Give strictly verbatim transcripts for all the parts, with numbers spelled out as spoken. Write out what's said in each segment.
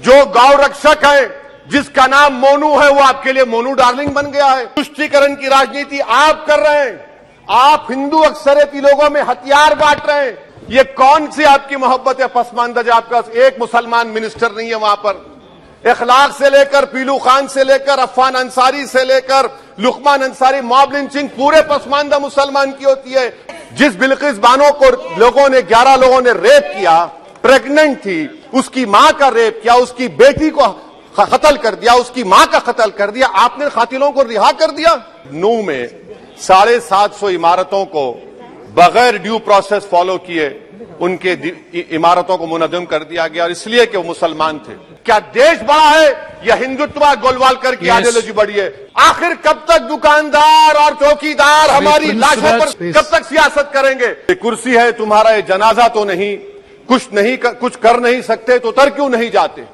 जो गौ रक्षक है, जिसका नाम मोनू है, वो आपके लिए मोनू डार्लिंग बन गया है। तुष्टीकरण की राजनीति आप कर रहे हैं। आप हिंदू अक्सरियती लोगों में हथियार बांट रहे हैं। ये कौन सी आपकी मोहब्बत है पसमानदा? आपका एक मुसलमान मिनिस्टर नहीं है वहां पर। इखलाक से लेकर पीलू खान से लेकर अफान अंसारी से लेकर लुकमान अंसारी, मॉब लिंचिंग पूरे पसमानदा मुसलमान की होती है। जिस बिल्किस बानो को लोगों ने ग्यारह लोगों ने रेप किया, प्रेग्नेंट थी, उसकी मां का रेप किया, उसकी बेटी को कत्ल कर दिया, उसकी मां का कत्ल कर दिया, आपने कातिलों को रिहा कर दिया। नूह में साढ़े सात सौ इमारतों को बगैर ड्यू प्रोसेस फॉलो किए उनके इमारतों को मुनज़्ज़म कर दिया गया, और इसलिए कि वो मुसलमान थे। क्या देश बड़ा है या हिंदुत्व गोलवालकर की आइडियोलॉजी बड़ी है? आखिर कब तक दुकानदार और चौकीदार हमारी लाशों पर कब तक सियासत करेंगे? ये कुर्सी है तुम्हारा, ये जनाजा तो नहीं, कुछ नहीं कर, कुछ कर नहीं सकते तो उतर क्यों नहीं जाते?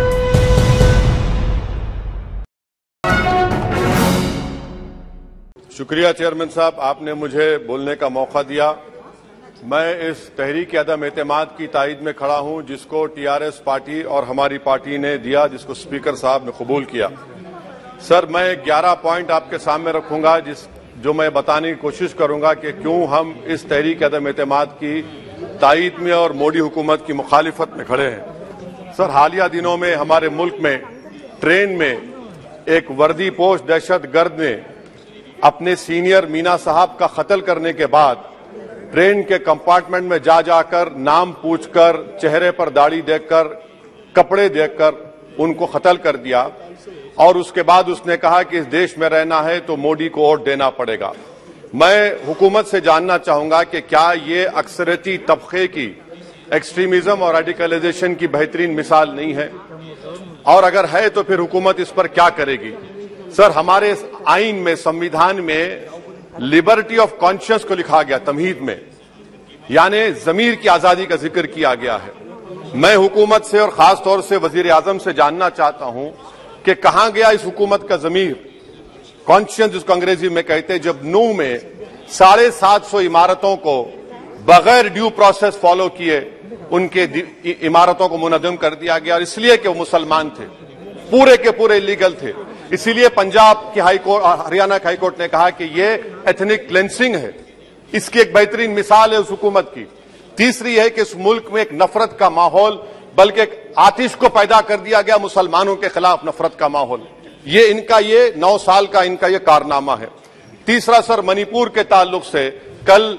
शुक्रिया चेयरमैन साहब, आपने मुझे बोलने का मौका दिया। मैं इस तहरीक अदम एतमाद की तायद में खड़ा हूं जिसको टीआरएस पार्टी और हमारी पार्टी ने दिया, जिसको स्पीकर साहब ने कबूल किया। सर, मैं ग्यारह पॉइंट आपके सामने रखूंगा जिस जो मैं बताने की कोशिश करूंगा कि क्यों हम इस तहरीक अदम एतमाद की तायद में और मोदी हुकूमत की मुखालिफत में खड़े हैं। सर, हालिया दिनों में हमारे मुल्क में ट्रेन में एक वर्दीपोश दहशत गर्द ने अपने सीनियर मीना साहब का कत्ल करने के बाद ट्रेन के कंपार्टमेंट में जा जाकर नाम पूछकर, चेहरे पर दाढ़ी देखकर, कपड़े देखकर उनको कत्ल कर दिया, और उसके बाद उसने कहा कि इस देश में रहना है तो मोदी को वोट देना पड़ेगा। मैं हुकूमत से जानना चाहूंगा कि क्या ये अक्सरियती तबके की एक्सट्रीमिज्म और रेडिकलाइजेशन की बेहतरीन मिसाल नहीं है, और अगर है तो फिर हुकूमत इस पर क्या करेगी? सर, हमारे आइन में, संविधान में लिबर्टी ऑफ कॉन्शियस को लिखा गया, तमहीद में, यानी जमीर की आजादी का जिक्र किया गया है। मैं हुकूमत से और खास तौर से वजीर आजम से जानना चाहता हूं कि कहां गया इस हुकूमत का जमीर, कॉन्शियस जिसको अंग्रेजी में कहते हैं, जब नूह में साढ़े सात सौ इमारतों को बगैर ड्यू प्रोसेस फॉलो किए उनके इमारतों को मुनज़्ज़म कर दिया गया, और इसलिए कि वो मुसलमान थे, पूरे के पूरे इलीगल थे। इसीलिए पंजाब की हाईकोर्ट, हरियाणा की हाईकोर्ट ने कहा कि ये एथनिक क्लेंसिंग है। इसकी एक बेहतरीन मिसाल है उस हुकूमत की। तीसरी है कि इस मुल्क में एक नफरत का माहौल, बल्कि एक आतिश को पैदा कर दिया गया, मुसलमानों के खिलाफ नफरत का माहौल। ये इनका ये नौ साल का इनका ये कारनामा है। तीसरा सर, मणिपुर के ताल्लुक से कल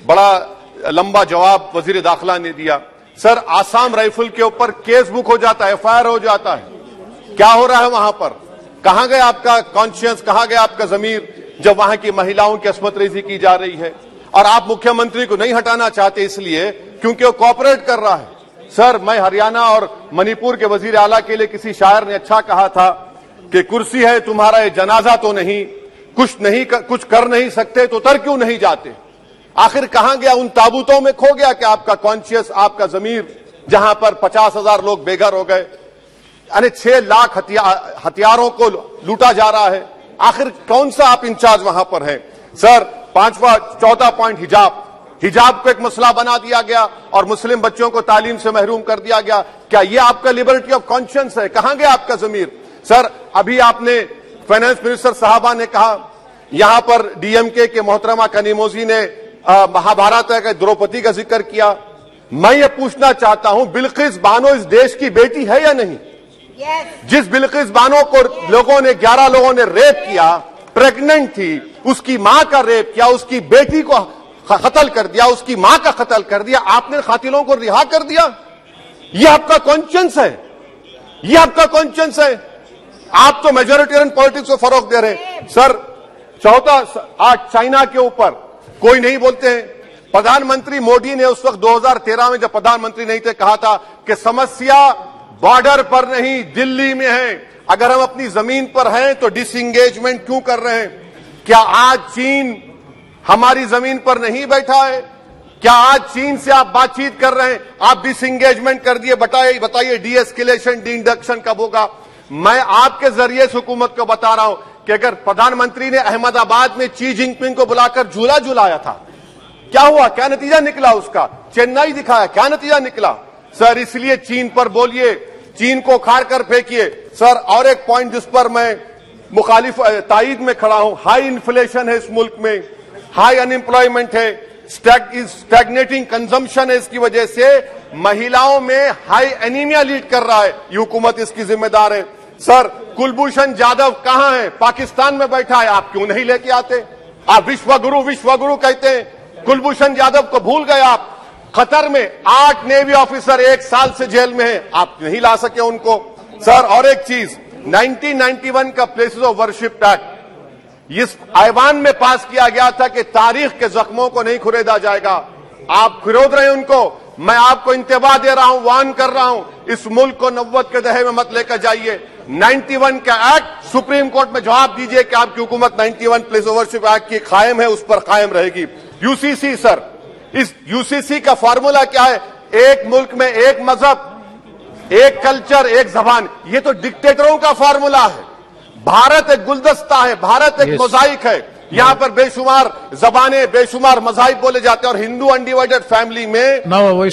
बड़ा लंबा जवाब वजीर दाखिला ने दिया। सर, आसाम राइफल के ऊपर केस बुक हो जाता है, एफ आई आर हो जाता है। क्या हो रहा है वहां पर? कहां गया आपका कॉन्शियस, कहां गया आपका जमीर, जब वहां की महिलाओं की अस्मत रेजी की जा रही है? और आप मुख्यमंत्री को नहीं हटाना चाहते इसलिए क्योंकि वो कॉपरेट कर रहा है। सर, मैं हरियाणा और मणिपुर के वजीर आला के लिए, किसी शायर ने अच्छा कहा था कि कुर्सी है तुम्हारा, ये जनाजा तो नहीं, कुछ नहीं कर, कुछ कर नहीं सकते तो उतर क्यों नहीं जाते? आखिर कहां गया? उन ताबूतों में खो गया कि आपका कॉन्शियस, आपका जमीर, जहां पर पचास हजार लोग बेघर हो गए, यानी छह लाख हथियार हथियारों को लूटा जा रहा है। आखिर कौन सा आप इंचार्ज वहां पर हैं? सर, पांचवा चौथा पॉइंट, हिजाब। हिजाब को एक मसला बना दिया गया और मुस्लिम बच्चों को तालीम से महरूम कर दिया गया। क्या ये आपका लिबर्टी ऑफ कॉन्शियंस है? कहां गया आपका जमीर? सर, अभी आपने फाइनेंस मिनिस्टर साहबा ने कहा, यहां पर डीएमके के मोहतरमा कनीमोजी ने महाभारत के द्रौपदी का जिक्र किया। मैं ये पूछना चाहता हूं, बिल्किस बानो इस देश की बेटी है या नहीं? Yes. जिस बिल्किस बानो को yes. लोगों ने ग्यारह लोगों ने रेप किया, प्रेग्नेंट थी, उसकी मां का रेप किया, उसकी बेटी को कत्ल कर दिया, उसकी मां का कत्ल कर दिया, आपने कातिलों को रिहा कर दिया। ये आपका कॉन्शियंस है? ये आपका कॉन्शियंस है? आप तो मेजोरिटेरियन पॉलिटिक्स को फरोग दे रहे हैं। सर, चौथा, आज चाइना के ऊपर कोई नहीं बोलते हैं। प्रधानमंत्री मोदी ने उस वक्त दो हज़ार तेरह में जब प्रधानमंत्री नहीं थे कहा था कि समस्या बॉर्डर पर नहीं, दिल्ली में है। अगर हम अपनी जमीन पर हैं तो डिसएंगेजमेंट क्यों कर रहे हैं? क्या आज चीन हमारी जमीन पर नहीं बैठा है? क्या आज चीन से आप बातचीत कर रहे हैं? आप डिसएंगेजमेंट कर दिए, बताइए बताइए डी एस्केलेशन, डी इंडक्शन कब होगा? मैं आपके जरिए से हुकूमत को बता रहा हूं कि अगर प्रधानमंत्री ने अहमदाबाद में शी जिनपिंग को बुलाकर झूला झुलाया था, क्या हुआ? क्या नतीजा निकला उसका? चेन्नई दिखाया, क्या नतीजा निकला? सर, इसलिए चीन पर बोलिए, चीन को उखाड़ कर फेंकिए। सर और एक पॉइंट जिस पर मैं मुखालिफ तायीद में खड़ा हूं, हाई इन्फ्लेशन है इस मुल्क में, हाई अनएम्प्लॉयमेंट है, स्टैग्नेटिंग कंजम्पशन है, इसकी वजह से महिलाओं में हाई एनीमिया लीड कर रहा है। ये हुकूमत इसकी जिम्मेदार है। सर कुलभूषण जाधव कहां है? पाकिस्तान में बैठा है, आप क्यों नहीं लेके आते? आप विश्वगुरु विश्वगुरु कहते हैं, कुलभूषण जाधव को भूल गए आप। कतर में आठ नेवी ऑफिसर एक साल से जेल में हैं, आप नहीं ला सके उनको। सर और एक चीज, नाइनटीन नाइंटी वन का प्लेसेस ऑफ वर्शिप एक्ट इस ऐवान में पास किया गया था कि तारीख के जख्मों को नहीं खुरेदा जाएगा। आप खुरोद रहे हैं उनको। मैं आपको इंतबाह दे रहा हूं, वार्न कर रहा हूं, इस मुल्क को नब्बत के दहे में मत लेकर जाइए। इक्यानवे का एक्ट सुप्रीम कोर्ट में जवाब दीजिए कि आपकी हुकूमत इक्यानवे प्लेस ऑफ वर्शिप एक्ट की कायम है, उस पर कायम रहेगी। यूसीसी सर, इस यूसीसी का फार्मूला क्या है? एक मुल्क में एक मजहब, एक कल्चर, एक जबान। ये तो डिक्टेटरों का फार्मूला है। भारत एक गुलदस्ता है, भारत एक मोजाइक है। यहाँ पर बेशुमार जबाने, बेशुमार मज़ाहिब बोले जाते हैं और हिंदू अनडिवाइडेड फैमिली में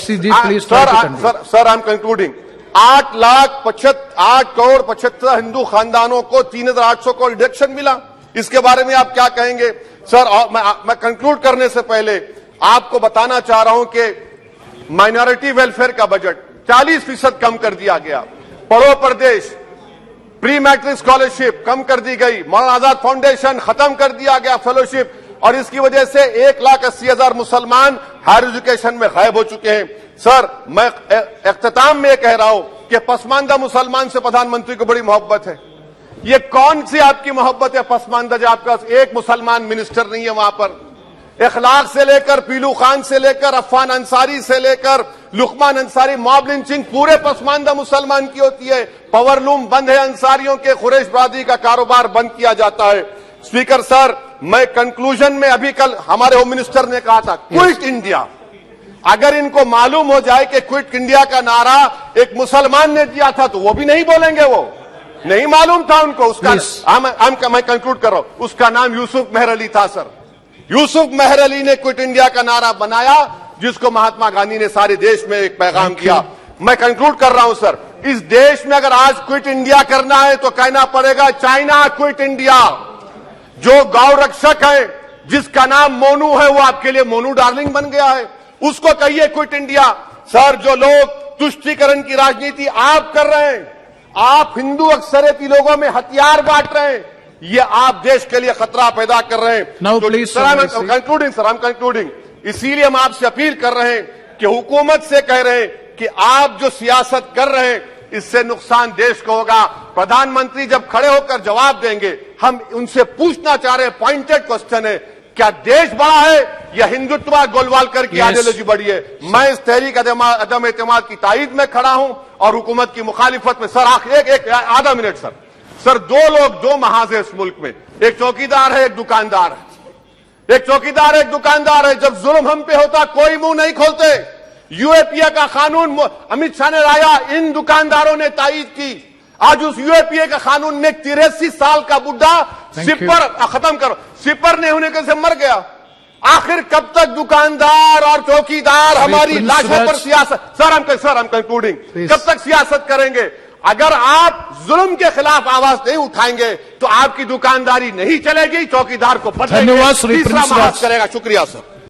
sir sir I am concluding आठ लाख पचहत्तर आठ करोड़ पचहत्तर हिंदू खानदानों को तीन हजार आठ सौ करोड़ डिडक्शन मिला। इसके बारे में आप क्या कहेंगे सर? मैं, मैं कंक्लूड करने से पहले आपको बताना चाह रहा हूं कि माइनॉरिटी वेलफेयर का बजट चालीस फीसद कम कर दिया गया। पढ़ो प्रदेश, प्री मैट्रिक स्कॉलरशिप कम कर दी गई, मौलाना आजाद फाउंडेशन खत्म कर दिया गया फेलोशिप, और इसकी वजह से एक लाख अस्सी हजार मुसलमान हायर एजुकेशन में गायब हो चुके हैं। सर मैं इख्तिताम में कह रहा हूं कि पसमानदा मुसलमान से प्रधानमंत्री को बड़ी मोहब्बत है। ये कौन सी आपकी मोहब्बत है पसमानदा, जो आपका एक मुसलमान मिनिस्टर नहीं है वहां पर? इखलाक से लेकर पीलू खान से लेकर अफान अंसारी से लेकर लुकमान अंसारी, मॉब लिंचिंग पूरे पसमानदा मुसलमान की होती है। पावर लूम बंद है, अंसारियों के कुरैश बरादरी का कारोबार बंद किया जाता है। स्पीकर सर, मैं कंक्लूजन में अभी कल हमारे होम मिनिस्टर ने कहा था क्विट इंडिया। अगर इनको मालूम हो जाए कि क्विट इंडिया का नारा एक मुसलमान ने दिया था तो वो भी नहीं बोलेंगे, वो नहीं मालूम था उनको। उसका आम, आम, मैं कंक्लूड कर रहा हूं, उसका नाम यूसुफ मेहर अली था सर। यूसुफ मेहर अली ने क्विट इंडिया का नारा बनाया, जिसको महात्मा गांधी ने सारे देश में एक पैगाम किया। मैं कंक्लूड कर रहा हूं सर, इस देश में अगर आज क्विट इंडिया करना है तो कहना पड़ेगा चाइना क्विट इंडिया। जो गौ रक्षक है जिसका नाम मोनू है, वो आपके लिए मोनू डार्लिंग बन गया है, उसको कहिए क्विट इंडिया। सर जो लोग तुष्टीकरण की राजनीति आप कर रहे हैं, आप हिंदू अक्सरियती लोगों में हथियार बांट रहे हैं, ये आप देश के लिए खतरा पैदा कर रहे हैं। Concluding sir, I am concluding. इसीलिए हम आपसे अपील कर रहे हैं कि हुकूमत से कह रहे हैं कि आप जो सियासत कर रहे हैं इससे नुकसान देश को होगा। प्रधानमंत्री जब खड़े होकर जवाब देंगे, हम उनसे पूछना चाह रहे हैं, पॉइंटेड क्वेश्चन है, क्या देश बड़ा है या हिंदुत्व गोलवालकर की आइडियोलॉजी बड़ी है? मैं इस तहरीक अदम एतमाद की तायीद में खड़ा हूं और हुकूमत की मुखालिफत में। सर आखिर एक, एक आधा मिनट सर। सर दो लोग, दो महाज है इस मुल्क में, एक चौकीदार है, एक दुकानदार है। एक चौकीदार है, एक दुकानदार है। जब जुल्म हम पे होता कोई मुंह नहीं खोलते। यूएपीए का कानून अमित शाह ने लाया, इन दुकानदारों ने तायीद की। आज उस यूएपीए का कानून में तिरासी साल का बुढ़ा सिपर खत्म करो, सिपर नहीं होने के से मर गया। आखिर कब तक दुकानदार और चौकीदार हमारी लाशों पर सियासत? सर हम सर हम कंक्लूडिंग, कब तक सियासत करेंगे? अगर आप जुल्म के खिलाफ आवाज नहीं उठाएंगे तो आपकी दुकानदारी नहीं चलेगी, चौकीदार को बदलेंगे, तीसरा महाज करेगा। शुक्रिया सर।